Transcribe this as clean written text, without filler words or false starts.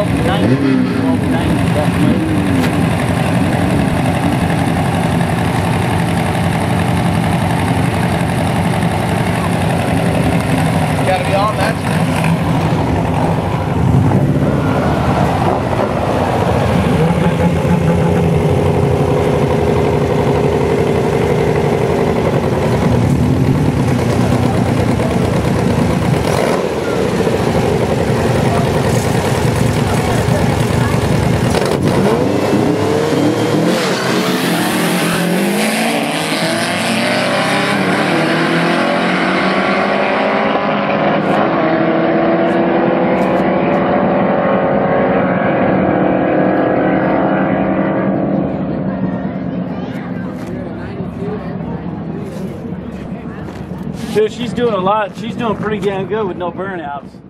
90, definitely. Gotta be on that. Dude, she's doing a lot. She's doing pretty damn good with no burnouts.